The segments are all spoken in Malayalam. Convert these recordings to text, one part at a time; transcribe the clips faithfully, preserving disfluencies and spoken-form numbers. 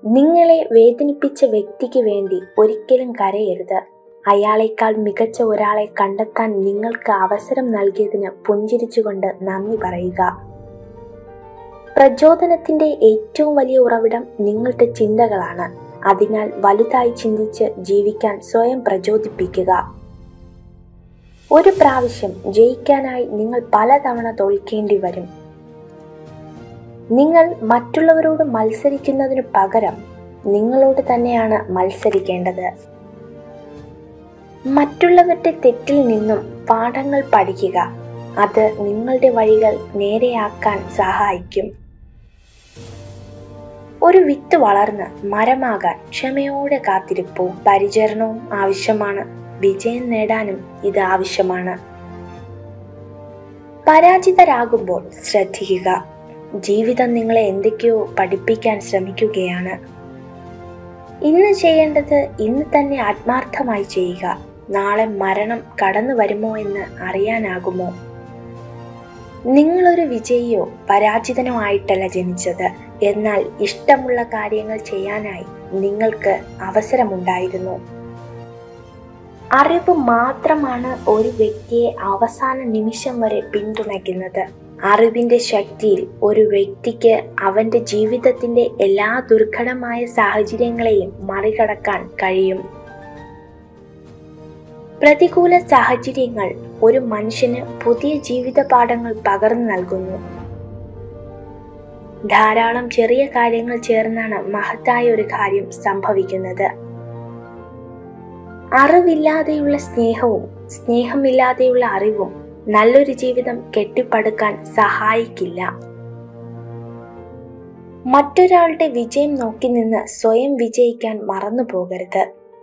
നിങ്ങളെ വേദനിപ്പിച്ച വ്യക്തിക്ക് വേണ്ടി ഒരിക്കലും കരയരുത്. അയാളേക്കാൾ മികച്ച ഒരാളെ കണ്ടെത്താൻ നിങ്ങൾക്ക് അവസരം നൽകിയതിന് പുഞ്ചിരിച്ചുകൊണ്ട് നന്ദി പറയുക. പ്രചോദനത്തിന്റെ ഏറ്റവും വലിയ ഉറവിടം നിങ്ങളുടെ ചിന്തകളാണ്. അതിനാൽ വലുതായി ചിന്തിച്ച് ജീവിക്കാൻ സ്വയം പ്രചോദിപ്പിക്കുക. ഒരു പ്രാവശ്യം ജയിക്കാനായി നിങ്ങൾ പലതവണ തോൽക്കേണ്ടി വരും. നിങ്ങൾ മറ്റുള്ളവരോട് മത്സരിക്കുന്നതിനു പകരം നിങ്ങളോട് തന്നെയാണ് മത്സരിക്കേണ്ടത്. മറ്റുള്ളവരുടെ തെറ്റിൽ നിന്നും പാഠങ്ങൾ പഠിക്കുക. അത് നിങ്ങളുടെ വഴികൾ നേരെയാക്കാൻ സഹായിക്കും. ഒരു വിത്ത് വളർന്ന് മരമാകാൻ ക്ഷമയോടെ കാത്തിരിപ്പും പരിചരണവും ആവശ്യമാണ്. വിജയം നേടാനും ഇത് ആവശ്യമാണ്. പരാജിതരാകുമ്പോൾ ശ്രദ്ധിക്കുക. ജീവിതം നിങ്ങളെ എന്തൊക്കെയോ പഠിപ്പിക്കാൻ ശ്രമിക്കുകയാണ്. ഇന്ന് ചെയ്യേണ്ടത് ഇന്ന് തന്നെ ആത്മാർത്ഥമായി ചെയ്യുക. നാളെ മരണം കടന്നു വരുമോ എന്ന് അറിയാനാകുമോ? നിങ്ങളൊരു വിജയിയോ പരാജിതനോ ആയിട്ടല്ല ജനിച്ചത്. എന്നാൽ ഇഷ്ടമുള്ള കാര്യങ്ങൾ ചെയ്യാനായി നിങ്ങൾക്ക് അവസരമുണ്ടായിരുന്നു. അറിവ് മാത്രമാണ് ഒരു വ്യക്തിയെ അവസാന നിമിഷം വരെ പിന്തുണയ്ക്കുന്നത്. അറിവിന്റെ ശക്തിയിൽ ഒരു വ്യക്തിക്ക് അവന്റെ ജീവിതത്തിന്റെ എല്ലാ ദുർഘടമായ സാഹചര്യങ്ങളെയും മറികടക്കാൻ കഴിയും. പ്രതികൂല സാഹചര്യങ്ങൾ ഒരു മനുഷ്യന് പുതിയ ജീവിത പാഠങ്ങൾ പകർന്നു നൽകുന്നു. ധാരാളം ചെറിയ കാര്യങ്ങൾ ചേർന്നാണ് മഹത്തായ ഒരു കാര്യം സംഭവിക്കുന്നത്. അറിവില്ലാതെയുള്ള സ്നേഹവും സ്നേഹമില്ലാതെയുള്ള അറിവും നല്ലൊരു ജീവിതം കെട്ടിപ്പടുക്കാൻ സഹായിക്കില്ല. മറ്റൊരാളുടെ വിജയം നോക്കി നിന്ന് സ്വയം വിജയിക്കാൻ മറന്നു പോകരുത്.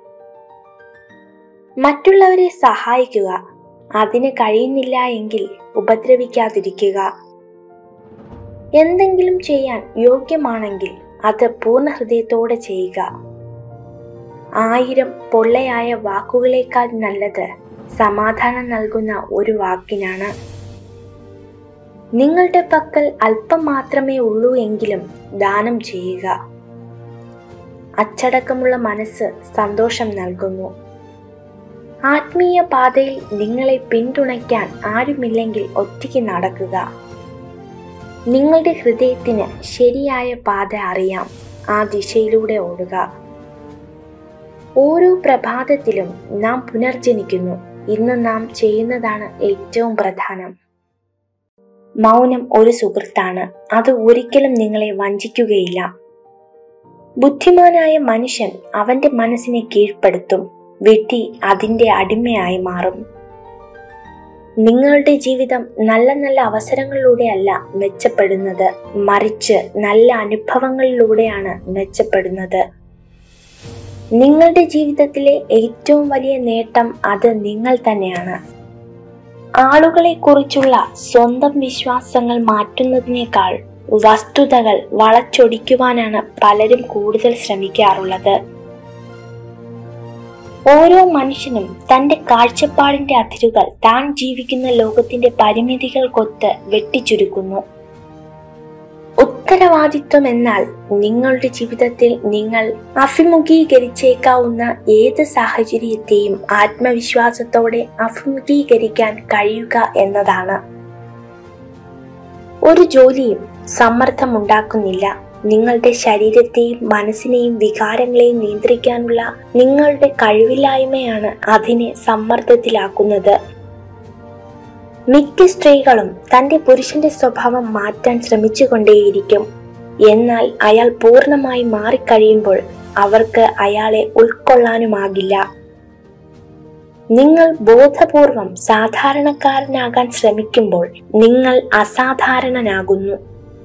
മറ്റുള്ളവരെ സഹായിക്കുക. അതിന് കഴിയുന്നില്ല എങ്കിൽ ഉപദ്രവിക്കാതിരിക്കുക. എന്തെങ്കിലും ചെയ്യാൻ യോഗ്യമാണെങ്കിൽ അത് പൂർണ്ണ ഹൃദയത്തോടെ ചെയ്യുക. ആയിരം പൊള്ളയായ വാക്കുകളേക്കാൾ നല്ലത് സമാധാനം നൽകുന്ന ഒരു വാക്കിനാണ്. നിങ്ങളുടെ പക്കൽ അല്പം മാത്രമേ ഉള്ളൂ എങ്കിലും ദാനം ചെയ്യുക. അച്ചടക്കമുള്ള മനസ്സ് സന്തോഷം നൽകുന്നു. ആത്മീയ പാതയിൽ നിങ്ങളെ പിന്തുണയ്ക്കാൻ ആരുമില്ലെങ്കിൽ ഒറ്റയ്ക്ക് നടക്കുക. നിങ്ങളുടെ ഹൃദയത്തിന് ശരിയായ പാത അറിയാം. ആ ദിശയിലൂടെ ഓടുക. ഓരോ പ്രഭാതത്തിലും നാം പുനർജനിക്കുന്നു. ഇന്ന് നാം ചെയ്യുന്നതാണ് ഏറ്റവും പ്രധാനം. മൗനം ഒരു സുഹൃത്താണ്. അത് ഒരിക്കലും നിങ്ങളെ വഞ്ചിക്കുകയില്ല. ബുദ്ധിമാനായ മനുഷ്യൻ അവന്റെ മനസ്സിനെ കീഴ്പ്പെടുത്തും. വിഡ്ഢി അതിന്റെ അടിമയായി മാറും. നിങ്ങളുടെ ജീവിതം നല്ല നല്ല അവസരങ്ങളിലൂടെയല്ല മെച്ചപ്പെടുന്നത്, മറിച്ച് നല്ല അനുഭവങ്ങളിലൂടെയാണ് മെച്ചപ്പെടുന്നത്. നിങ്ങളുടെ ജീവിതത്തിലെ ഏറ്റവും വലിയ നേട്ടം അത് നിങ്ങൾ തന്നെയാണ്. ആളുകളെ കുറിച്ചുള്ള സ്വന്തം വിശ്വാസങ്ങൾ മാറ്റുന്നതിനേക്കാൾ വസ്തുതകൾ വളച്ചൊടിക്കുവാനാണ് പലരും കൂടുതൽ ശ്രമിക്കാറുള്ളത്. ഓരോ മനുഷ്യനും തന്റെ കാഴ്ചപ്പാടിന്റെ അതിരുകൾ താൻ ജീവിക്കുന്ന ലോകത്തിന്റെ പരിമിതികൾക്കൊത്ത് വെട്ടിച്ചുരുക്കുന്നു. ഉത്തരവാദിത്വം എന്നാൽ നിങ്ങളുടെ ജീവിതത്തിൽ നിങ്ങൾ അഭിമുഖീകരിച്ചേക്കാവുന്ന ഏത് സാഹചര്യത്തെയും ആത്മവിശ്വാസത്തോടെ അഭിമുഖീകരിക്കാൻ കഴിയുക എന്നതാണ്. ഒരു ജോലിയും സമ്മർദ്ദമുണ്ടാക്കുന്നില്ല. നിങ്ങളുടെ ശരീരത്തെയും മനസ്സിനെയും വികാരങ്ങളെയും നിയന്ത്രിക്കാനുള്ള നിങ്ങളുടെ കഴിവില്ലായ്മയാണ് അതിനെ സമ്മർദ്ദത്തിലാക്കുന്നത്. മിക്ക സ്ത്രീകളും തന്റെ പുരുഷന്റെ സ്വഭാവം മാറ്റാൻ ശ്രമിച്ചുകൊണ്ടേയിരിക്കും. എന്നാൽ അയാൾ പൂർണ്ണമായി മാറിക്കഴിയുമ്പോൾ അവർക്ക് അയാളെ ഉൾക്കൊള്ളാനുമാകില്ല. നിങ്ങൾ ബോധപൂർവം സാധാരണക്കാരനാകാൻ ശ്രമിക്കുമ്പോൾ നിങ്ങൾ അസാധാരണനാകുന്നു.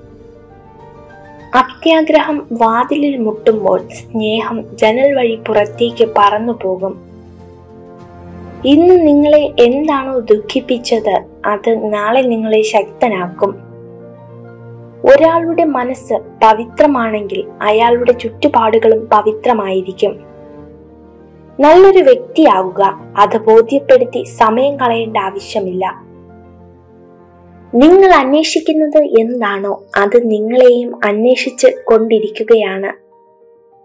അത്യാഗ്രഹം വാതിലിൽ മുട്ടുമ്പോൾ സ്നേഹം ജനൽ വഴി പുറത്തേക്ക് പറന്നു പോകും. ഇന്ന് നിങ്ങളെ എന്താണോ ദുഃഖിപ്പിച്ചത് അത് നാളെ നിങ്ങളെ ശക്തനാക്കും. ഒരാളുടെ മനസ്സ് പവിത്രമാണെങ്കിൽ അയാളുടെ ചുറ്റുപാടുകളും പവിത്രമായിരിക്കും. നല്ലൊരു വ്യക്തിയാവുക. അത് ബോധ്യപ്പെടുത്തി സമയം കളയേണ്ട ആവശ്യമില്ല. നിങ്ങൾ അന്വേഷിക്കുന്നത് എന്താണോ അത് നിങ്ങളെയും അന്വേഷിച്ച് കൊണ്ടിരിക്കുകയാണ്.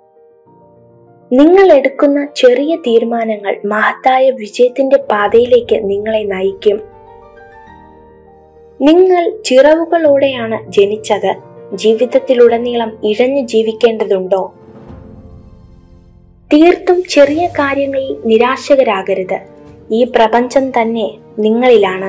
നിങ്ങൾ എടുക്കുന്ന ചെറിയ തീരുമാനങ്ങൾ മഹത്തായ വിജയത്തിന്റെ പാതയിലേക്ക് നിങ്ങളെ നയിക്കും. നിങ്ങൾ ചിറവുകളോടെയാണ് ജനിച്ചത്. ജീവിതത്തിലുടനീളം ഇഴഞ്ഞു ജീവിക്കേണ്ടതുണ്ടോ? തീർത്തും ചെറിയ കാര്യങ്ങളിൽ നിരാശകരാകരുത്. ഈ പ്രപഞ്ചം തന്നെ നിങ്ങളിലാണ്.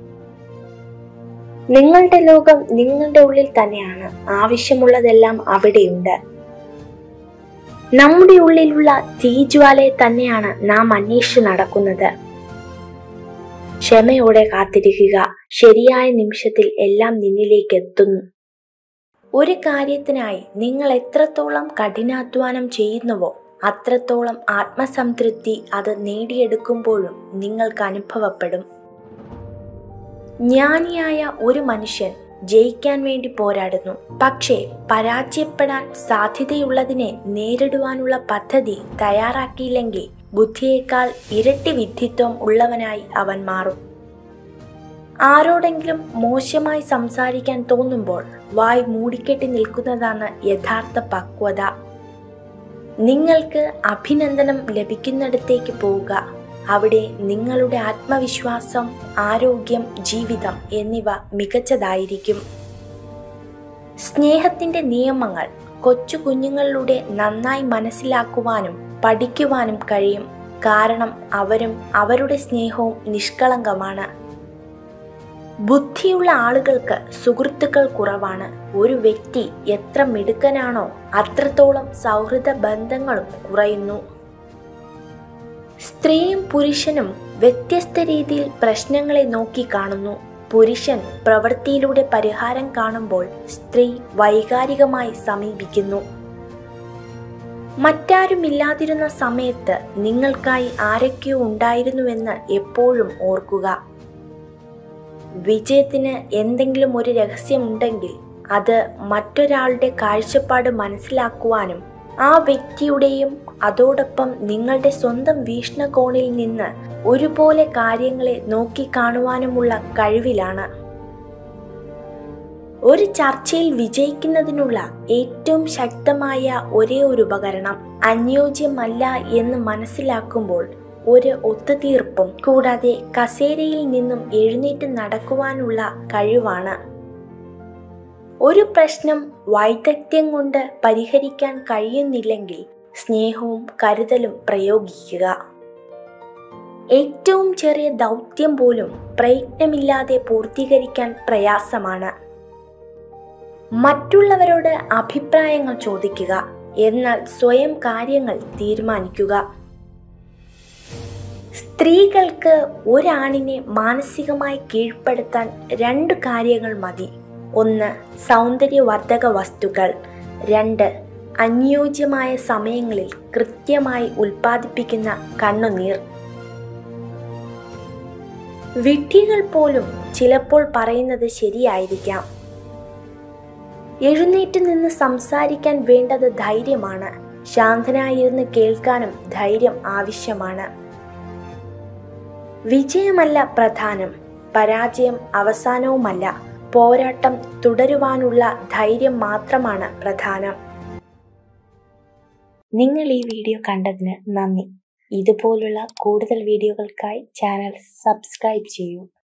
നിങ്ങളുടെ ലോകം നിങ്ങളുടെ ഉള്ളിൽ തന്നെയാണ്. ആവശ്യമുള്ളതെല്ലാം അവിടെയുണ്ട്. നമ്മുടെ ഉള്ളിലുള്ള തീജ്വാലയെ തന്നെയാണ് നാം അന്വേഷിച്ച് നടക്കുന്നത്. ക്ഷമയോടെ കാത്തിരിക്കുക. ശരിയായ നിമിഷത്തിൽ എല്ലാം നിന്നിലേക്ക് എത്തുന്നു. ഒരു കാര്യത്തിനായി നിങ്ങൾ എത്രത്തോളം കഠിനാധ്വാനം ചെയ്യുന്നുവോ അത്രത്തോളം ആത്മസംതൃപ്തി അത് നേടിയെടുക്കുമ്പോഴും നിങ്ങൾക്ക് അനുഭവപ്പെടും. ജ്ഞാനിയായ ഒരു മനുഷ്യൻ ജയിക്കാൻ വേണ്ടി പോരാടുന്നു. പക്ഷേ പരാജയപ്പെടാൻ സാധ്യതയുള്ളതിനെ നേരിടുവാനുള്ള പദ്ധതി തയ്യാറാക്കിയില്ലെങ്കിൽ ബുദ്ധിയേക്കാൾ ഇരട്ടി വിഡ്ഢിത്വം ഉള്ളവനായി അവൻ മാറും. ആരോടെങ്കിലും മോശമായി സംസാരിക്കാൻ തോന്നുമ്പോൾ വായ് മൂടിക്കെട്ടി നിൽക്കുന്നതാണ് യഥാർത്ഥ പക്വത. നിങ്ങൾക്ക് അഭിനന്ദനം ലഭിക്കുന്നിടത്തേക്ക് പോവുക. അവിടെ നിങ്ങളുടെ ആത്മവിശ്വാസം, ആരോഗ്യം, ജീവിതം എന്നിവ മികച്ചതായിരിക്കും. സ്നേഹത്തിന്റെ നിയമങ്ങൾ കൊച്ചു കുഞ്ഞുങ്ങളിലൂടെ നന്നായി മനസ്സിലാക്കുവാനും പഠിക്കുവാനും കഴിയും. കാരണം അവരും അവരുടെ സ്നേഹവും നിഷ്കളങ്കമാണ്. ബുദ്ധിയുള്ള ആളുകൾക്ക് സുഹൃത്തുക്കൾ കുറവാണ്. ഒരു വ്യക്തി എത്ര മിടുക്കനാണോ അത്രത്തോളം സൗഹൃദ ബന്ധങ്ങളും കുറയുന്നു. സ്ത്രീയും പുരുഷനും വ്യത്യസ്ത രീതിയിൽ പ്രശ്നങ്ങളെ നോക്കി കാണുന്നു. പുരുഷൻ പ്രവൃത്തിയിലൂടെ പരിഹാരം കാണുമ്പോൾ സ്ത്രീ വൈകാരികമായി സമീപിക്കുന്നു. മറ്റാരുമില്ലാതിരുന്ന സമയത്ത് നിങ്ങൾക്കായി ആരൊക്കെയോ ഉണ്ടായിരുന്നുവെന്ന് എപ്പോഴും ഓർക്കുക. വിജയത്തിന് എന്തെങ്കിലും ഒരു രഹസ്യമുണ്ടെങ്കിൽ അത് മറ്റൊരാളുടെ കാഴ്ചപ്പാട് മനസ്സിലാക്കുവാനും ആ വ്യക്തിയുടെയും അതോടൊപ്പം നിങ്ങളുടെ സ്വന്തം വീക്ഷണകോണിൽ നിന്ന് ഒരുപോലെ കാര്യങ്ങളെ നോക്കിക്കാണുവാനുമുള്ള കഴിവിലാണ്. ഒരു ചർച്ചയിൽ വിജയിക്കുന്നതിനുള്ള ഏറ്റവും ശക്തമായ ഒരേ ഒരു ഉപകരണം അനുയോജ്യമല്ല എന്ന് മനസ്സിലാക്കുമ്പോൾ ഒരു ഒത്തുതീർപ്പും കൂടാതെ കസേരയിൽ നിന്നും എഴുന്നേറ്റ് നടക്കുവാനുള്ള കഴിവാണ്. ഒരു പ്രശ്നം വൈദഗ്ധ്യം കൊണ്ട് പരിഹരിക്കാൻ കഴിയുന്നില്ലെങ്കിൽ സ്നേഹവും കരുതലും പ്രയോഗിക്കുക. ഏറ്റവും ചെറിയ ദൗത്യം പോലും പ്രയത്നമില്ലാതെ പൂർത്തീകരിക്കാൻ പ്രയാസമാണ്. മറ്റുള്ളവരോട് അഭിപ്രായങ്ങൾ ചോദിക്കുക, എന്നാൽ സ്വയം കാര്യങ്ങൾ തീരുമാനിക്കുക. സ്ത്രീകൾക്ക് ഒരാണിനെ മാനസികമായി കീഴ്പ്പെടുത്താൻ രണ്ട് കാര്യങ്ങൾ മതി. ഒന്ന്, സൗന്ദര്യവർദ്ധക വസ്തുക്കൾ. രണ്ട്, അനുയോജ്യമായ സമയങ്ങളിൽ കൃത്യമായി ഉൽപ്പാദിപ്പിക്കുന്ന കണ്ണുനീർ. വിഡ്ഢികൾ പോലും ചിലപ്പോൾ പറയുന്നത് ശരിയായിരിക്കാം. എഴുന്നേറ്റ് നിന്ന് സംസാരിക്കാൻ വേണ്ടത് ധൈര്യമാണ്. ശാന്തനായിരുന്ന് കേൾക്കാനും ധൈര്യം ആവശ്യമാണ്. വിജയമല്ല പ്രധാനം, പരാജയം അവസാനവുമല്ല. പോരാട്ടം തുടരുവാനുള്ള ധൈര്യം മാത്രമാണ് പ്രധാനം. നിങ്ങൾ ഈ വീഡിയോ കണ്ടതിന് നന്ദി. ഇതുപോലുള്ള കൂടുതൽ വീഡിയോകൾക്കായി ചാനൽ സബ്സ്ക്രൈബ് ചെയ്യൂ.